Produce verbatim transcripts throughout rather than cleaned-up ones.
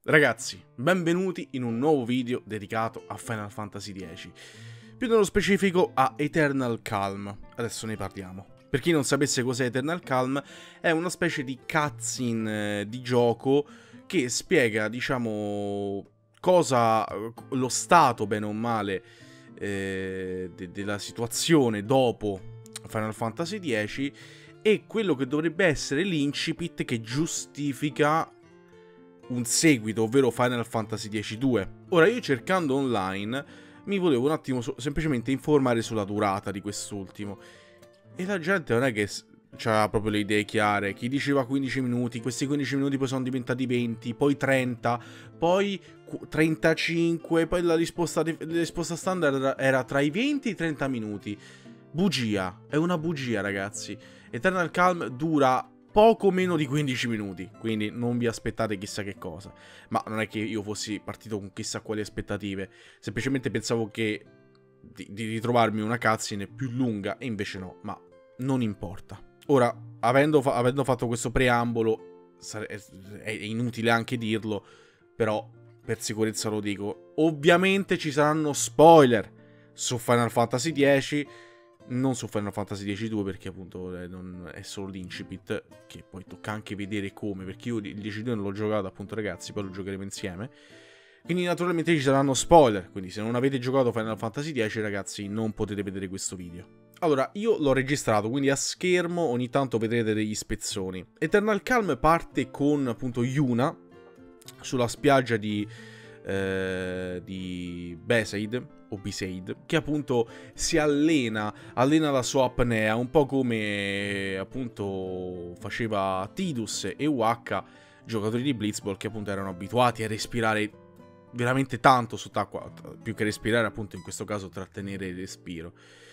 Ragazzi, benvenuti in un nuovo video dedicato a Final Fantasy dieci, più nello specifico a Eternal Calm. Adesso ne parliamo. Per chi non sapesse cos'è Eternal Calm, è una specie di cutscene eh, di gioco che spiega, diciamo, cosa, lo stato, bene o male, eh, de della situazione dopo Final Fantasy dieci e quello che dovrebbe essere l'incipit che giustifica un seguito, ovvero Final Fantasy dieci due. Ora, io cercando online mi volevo un attimo so semplicemente informare sulla durata di quest'ultimo, e la gente non è che c'ha proprio le idee chiare. Chi diceva quindici minuti, questi quindici minuti poi sono diventati venti, poi trenta, poi trentacinque, poi la risposta, la risposta standard era tra i venti e i trenta minuti. Bugia, è una bugia, ragazzi. Eternal Calm dura poco meno di quindici minuti, quindi non vi aspettate chissà che cosa. Ma non è che io fossi partito con chissà quali aspettative, semplicemente pensavo che di, di ritrovarmi una cutscene più lunga, e invece no, ma non importa. Ora, avendo, fa avendo fatto questo preambolo, è inutile anche dirlo, però per sicurezza lo dico. Ovviamente ci saranno spoiler su Final Fantasy dieci, non su Final Fantasy dieci due, perché appunto eh, non è solo l'incipit, che poi tocca anche vedere come, perché io il dieci due non l'ho giocato, appunto, ragazzi, poi lo giocheremo insieme. Quindi naturalmente ci saranno spoiler, quindi se non avete giocato Final Fantasy dieci, ragazzi, non potete vedere questo video. Allora, io l'ho registrato, quindi a schermo ogni tanto vedrete degli spezzoni. Eternal Calm parte con, appunto, Yuna sulla spiaggia di, eh, di Besaid, o Besaid, che appunto si allena, allena la sua apnea, un po' come appunto faceva Tidus e Wakka, giocatori di Blitzball che appunto erano abituati a respirare veramente tanto sott'acqua, più che respirare, appunto in questo caso trattenere il respiro.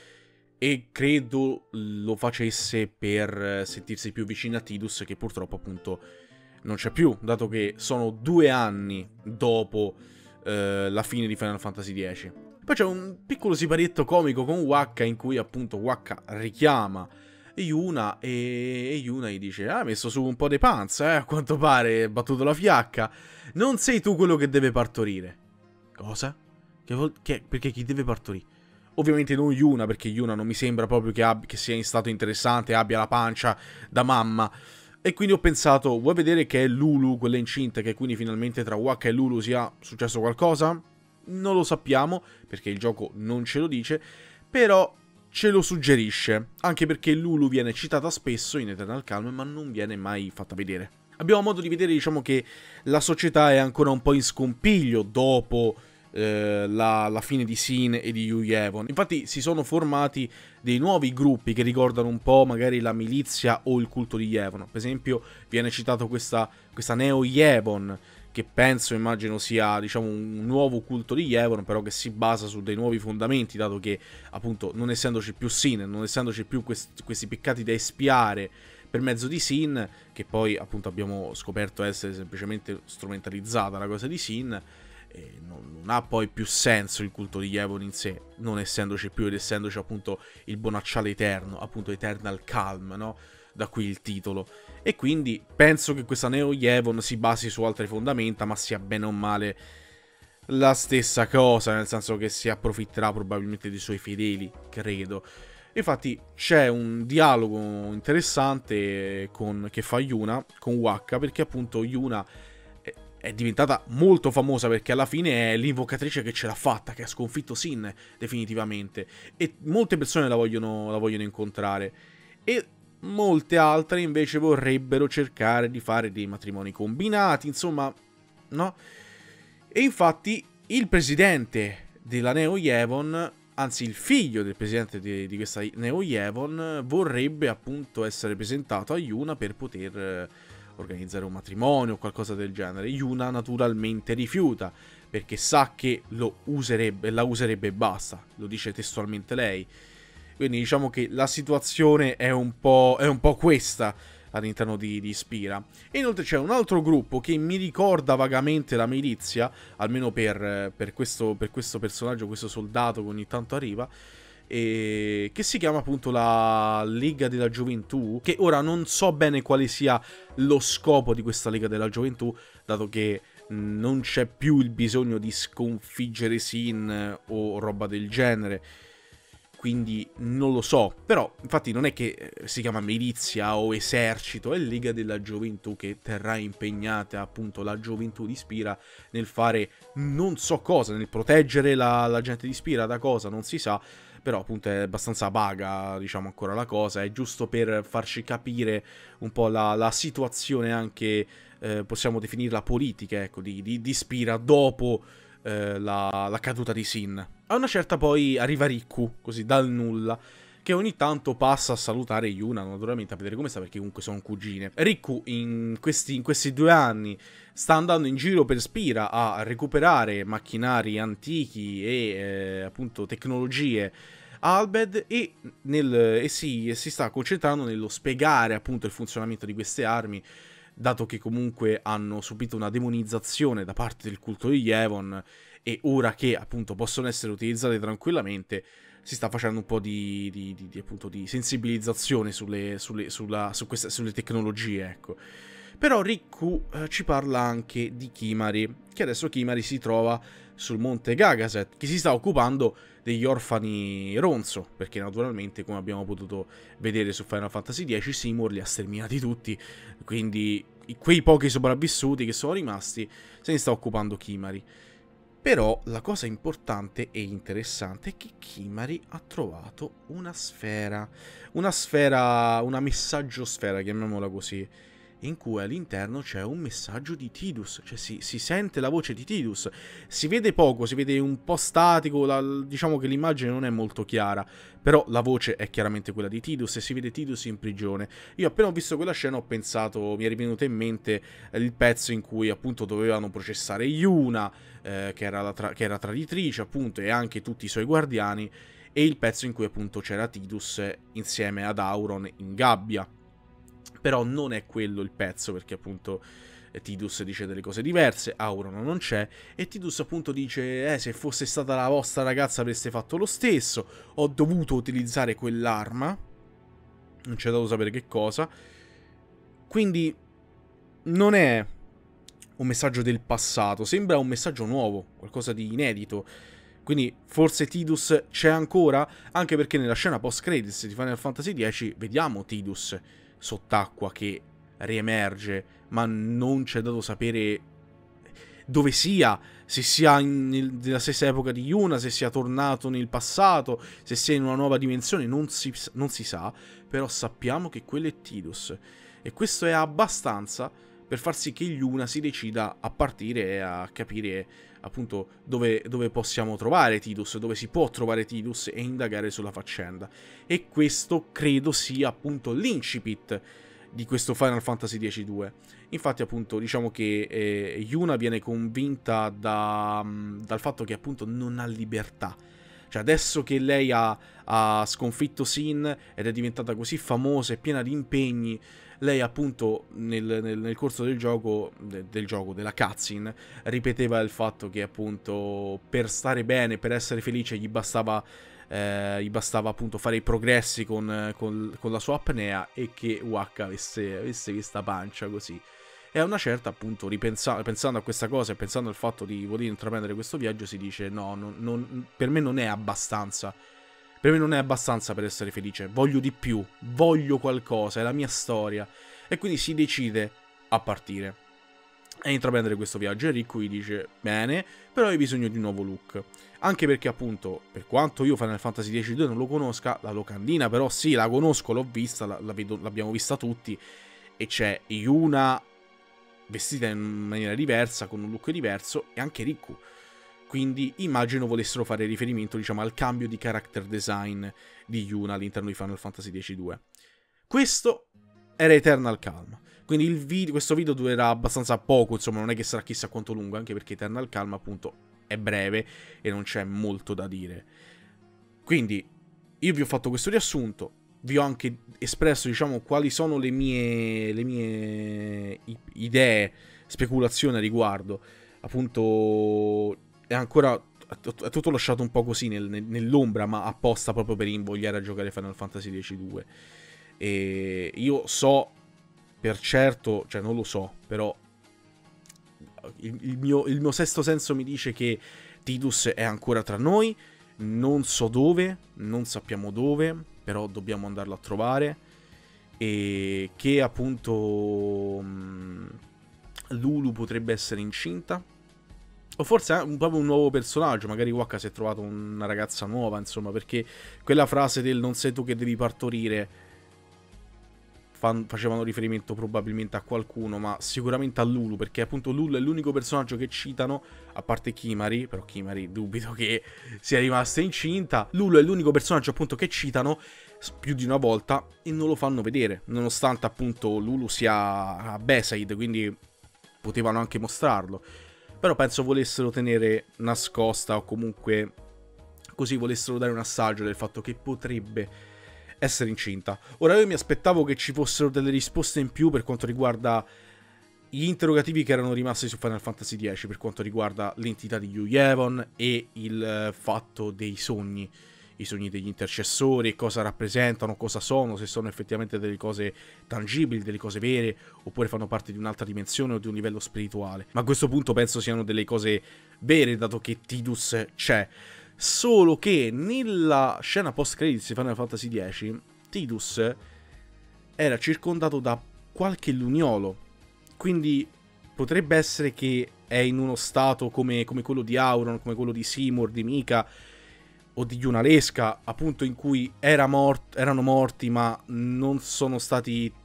E credo lo facesse per sentirsi più vicino a Tidus, che purtroppo appunto non c'è più, dato che sono due anni dopo eh, la fine di Final Fantasy dieci. Poi c'è un piccolo siparietto comico con Wakka, in cui appunto Wakka richiama Yuna e Yuna gli dice: ah, hai messo su un po' di panza, eh, a quanto pare, hai battuto la fiacca. Non sei tu quello che deve partorire. Cosa? Che vol che perché chi deve partorire? Ovviamente non Yuna, perché Yuna non mi sembra proprio che, che sia in stato interessante, abbia la pancia da mamma. E quindi ho pensato, vuoi vedere che è Lulu quella incinta, che quindi finalmente tra Wakka e Lulu sia successo qualcosa? Non lo sappiamo, perché il gioco non ce lo dice, però ce lo suggerisce, anche perché Lulu viene citata spesso in Eternal Calm, ma non viene mai fatta vedere. Abbiamo modo di vedere, diciamo, che la società è ancora un po' in scompiglio dopo eh, la, la fine di Sin e di Yuyevon. Infatti si sono formati dei nuovi gruppi che ricordano un po' magari la milizia o il culto di Yevon. Per esempio viene citato questa, questa Neo Yevon, che penso, immagino, sia, diciamo, un nuovo culto di Yevon, però che si basa su dei nuovi fondamenti, dato che, appunto, non essendoci più Sin, non essendoci più quest questi peccati da espiare per mezzo di Sin, che poi, appunto, abbiamo scoperto essere semplicemente strumentalizzata la cosa di Sin, e non, non ha poi più senso il culto di Yevon in sé, non essendoci più, ed essendoci, appunto, il bonacciale eterno, appunto, Eternal Calm, no? Da qui il titolo. E quindi penso che questa Neo Yevon si basi su altre fondamenta, ma sia bene o male la stessa cosa, nel senso che si approfitterà probabilmente dei suoi fedeli, credo. Infatti c'è un dialogo interessante con, che fa Yuna con Wakka, perché appunto Yuna è, è diventata molto famosa, perché alla fine è l'invocatrice che ce l'ha fatta, che ha sconfitto Sin definitivamente, e molte persone la vogliono, la vogliono incontrare. E molte altre invece vorrebbero cercare di fare dei matrimoni combinati, insomma, no? E infatti il presidente della Neo Yevon, anzi il figlio del presidente di, di questa Neo Yevon, vorrebbe appunto essere presentato a Yuna per poter eh, organizzare un matrimonio o qualcosa del genere. Yuna naturalmente rifiuta, perché sa che lo userebbe, la userebbe e basta, lo dice testualmente lei. Quindi diciamo che la situazione è un po', è un po' questa all'interno di, di Spira. E inoltre c'è un altro gruppo che mi ricorda vagamente la milizia, almeno per, per, questo, per questo personaggio, questo soldato che ogni tanto arriva, e che si chiama appunto la Lega della Gioventù, che ora non so bene quale sia lo scopo di questa Lega della Gioventù, dato che non c'è più il bisogno di sconfiggere Sin o roba del genere. Quindi non lo so, però infatti non è che si chiama milizia o esercito, è Lega della Gioventù che terrà impegnata appunto la gioventù di Spira nel fare non so cosa, nel proteggere la, la gente di Spira da cosa, non si sa, però appunto è abbastanza vaga, diciamo ancora la cosa, è giusto per farci capire un po' la, la situazione anche, eh, possiamo definirla politica, ecco, di, di, di Spira dopo eh, la, la caduta di Sin. A una certa poi arriva Riku, così dal nulla, che ogni tanto passa a salutare Yuna, naturalmente a vedere come sta, perché comunque sono cugine. Riku in questi, in questi due anni sta andando in giro per Spira a recuperare macchinari antichi e eh, appunto tecnologie a Albed e, nel, e, si, e si sta concentrando nello spiegare appunto il funzionamento di queste armi, dato che comunque hanno subito una demonizzazione da parte del culto di Yevon, e ora che appunto possono essere utilizzate tranquillamente si sta facendo un po' di, di, di, di, appunto, di sensibilizzazione sulle, sulle, sulla, su queste, sulle tecnologie, ecco. Però Riku eh, ci parla anche di Kimari, che adesso Kimari si trova sul monte Gagaset, che si sta occupando degli orfani Ronzo, perché naturalmente, come abbiamo potuto vedere su Final Fantasy dieci, Seymour li ha sterminati tutti, quindi quei pochi sopravvissuti che sono rimasti se ne sta occupando Kimari. Però la cosa importante e interessante è che Kimari ha trovato una sfera, una sfera, una messaggio sfera, chiamiamola così, in cui all'interno c'è un messaggio di Tidus, cioè si, si sente la voce di Tidus, si vede poco, si vede un po' statico, la, diciamo che l'immagine non è molto chiara, però la voce è chiaramente quella di Tidus e si vede Tidus in prigione. Io appena ho visto quella scena ho pensato, mi è rivenuto in mente il pezzo in cui appunto dovevano processare Yuna, eh, che, era la tra che era traditrice appunto, e anche tutti i suoi guardiani, e il pezzo in cui appunto c'era Tidus insieme ad Auron in gabbia. Però non è quello il pezzo, perché appunto Tidus dice delle cose diverse, Auron non c'è, e Tidus appunto dice eh, se fosse stata la vostra ragazza avreste fatto lo stesso, ho dovuto utilizzare quell'arma, non c'è dato sapere che cosa, quindi non è un messaggio del passato, sembra un messaggio nuovo, qualcosa di inedito. Quindi forse Tidus c'è ancora, anche perché nella scena post-credits di Final Fantasy dieci vediamo Tidus sott'acqua che riemerge, ma non c'è dato sapere dove sia, se sia in, nella stessa epoca di Yuna, se sia tornato nel passato, se sia in una nuova dimensione, non si, non si sa, però sappiamo che quello è Tidus, e questo è abbastanza per far sì che Yuna si decida a partire e a capire appunto dove, dove possiamo trovare Tidus, dove si può trovare Tidus, e indagare sulla faccenda. E questo credo sia appunto l'incipit di questo Final Fantasy dieci due. Infatti appunto diciamo che eh, Yuna viene convinta da, dal fatto che appunto non ha libertà. Cioè adesso che lei ha, ha sconfitto Sin ed è diventata così famosa e piena di impegni, lei appunto nel, nel, nel corso del gioco, de, del gioco, della cutscene, ripeteva il fatto che appunto per stare bene, per essere felice, gli bastava, eh, gli bastava appunto fare i progressi con, con, con la sua apnea, e che Wakka avesse, avesse questa pancia così. E a una certa appunto, ripensando, pensando a questa cosa e pensando al fatto di voler intraprendere questo viaggio, si dice no, non, non, per me non è abbastanza. Per me non è abbastanza per essere felice, voglio di più, voglio qualcosa, è la mia storia. E quindi si decide a partire e intraprendere questo viaggio. E Riku gli dice bene, però hai bisogno di un nuovo look. Anche perché appunto, per quanto io Final Fantasy dieci due non lo conosca, la locandina però sì, la conosco, l'ho vista, la, la vedo, l'abbiamo vista tutti, e c'è Yuna vestita in maniera diversa, con un look diverso, e anche Riku. Quindi immagino volessero fare riferimento, diciamo, al cambio di character design di Yuna all'interno di Final Fantasy dieci due. Questo era Eternal Calm. Quindi il video, questo video durerà abbastanza poco, insomma, non è che sarà chissà quanto lungo, anche perché Eternal Calm appunto è breve e non c'è molto da dire. Quindi io vi ho fatto questo riassunto, vi ho anche espresso, diciamo, quali sono le mie, le mie idee, speculazioni a riguardo. Appunto è ancora è tutto lasciato un po' così nel, nell'ombra, ma apposta proprio per invogliare a giocare Final Fantasy dieci due. E io so per certo, cioè non lo so, però il, il, mio, il mio sesto senso mi dice che Tidus è ancora tra noi, non so dove, non sappiamo dove, però dobbiamo andarlo a trovare, e che appunto mh, Lulu potrebbe essere incinta, o forse è proprio un nuovo personaggio, magari Wakka si è trovato una ragazza nuova, insomma, perché quella frase del non sei tu che devi partorire facevano riferimento probabilmente a qualcuno, ma sicuramente a Lulu, perché appunto Lulu è l'unico personaggio che citano, a parte Kimari, però Kimari dubito che sia rimasta incinta. Lulu è l'unico personaggio appunto che citano più di una volta e non lo fanno vedere, nonostante appunto Lulu sia a Besaid, quindi potevano anche mostrarlo. Però penso volessero tenere nascosta, o comunque così volessero dare un assaggio del fatto che potrebbe essere incinta. Ora io mi aspettavo che ci fossero delle risposte in più per quanto riguarda gli interrogativi che erano rimasti su Final Fantasy dieci, per quanto riguarda l'entità di Yu Yevon e il fatto dei sogni, i sogni degli intercessori, cosa rappresentano, cosa sono, se sono effettivamente delle cose tangibili, delle cose vere, oppure fanno parte di un'altra dimensione o di un livello spirituale. Ma a questo punto penso siano delle cose vere, dato che Tidus c'è. Solo che nella scena post-credits di Final Fantasy dieci, Tidus era circondato da qualche luniolo, quindi potrebbe essere che è in uno stato come, come quello di Auron, come quello di Seymour, di Mika o di Yunalesca, appunto, in cui era mort erano morti ma non sono stati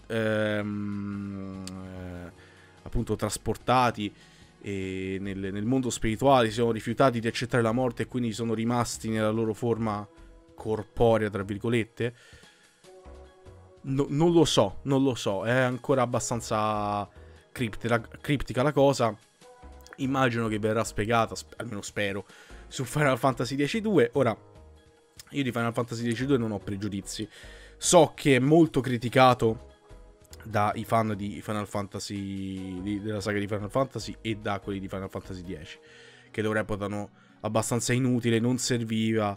ehm, eh, appunto trasportati e nel, nel mondo spirituale, si sono rifiutati di accettare la morte e quindi sono rimasti nella loro forma corporea, tra virgolette. No, non lo so, non lo so, è ancora abbastanza criptica, criptica la cosa. Immagino che verrà spiegata, almeno spero, su Final Fantasy dieci due. Ora, io di Final Fantasy dieci due non ho pregiudizi. So che è molto criticato dai fan di Final Fantasy, di, della saga di Final Fantasy, e da quelli di Final Fantasy dieci, che lo reputano abbastanza inutile, non serviva,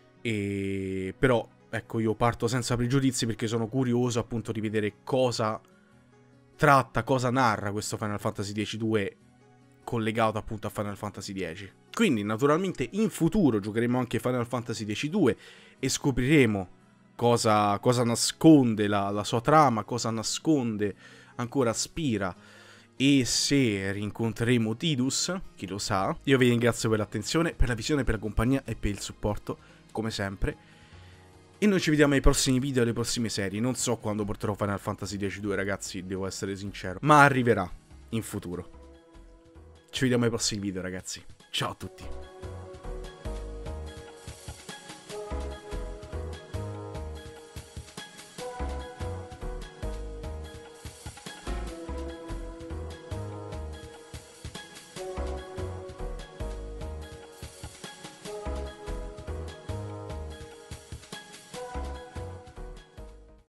e però ecco, io parto senza pregiudizi perché sono curioso appunto di vedere cosa tratta, cosa narra questo Final Fantasy dieci due collegato appunto a Final Fantasy dieci. Quindi naturalmente in futuro giocheremo anche Final Fantasy dieci due e scopriremo Cosa, cosa nasconde la, la sua trama, cosa nasconde ancora Spira, e se rincontreremo Tidus, chi lo sa. Io vi ringrazio per l'attenzione, per la visione, per la compagnia e per il supporto, come sempre. E noi ci vediamo ai prossimi video e alle prossime serie. Non so quando porterò Final Fantasy dieci due, ragazzi, devo essere sincero, ma arriverà in futuro. Ci vediamo ai prossimi video, ragazzi. Ciao a tutti.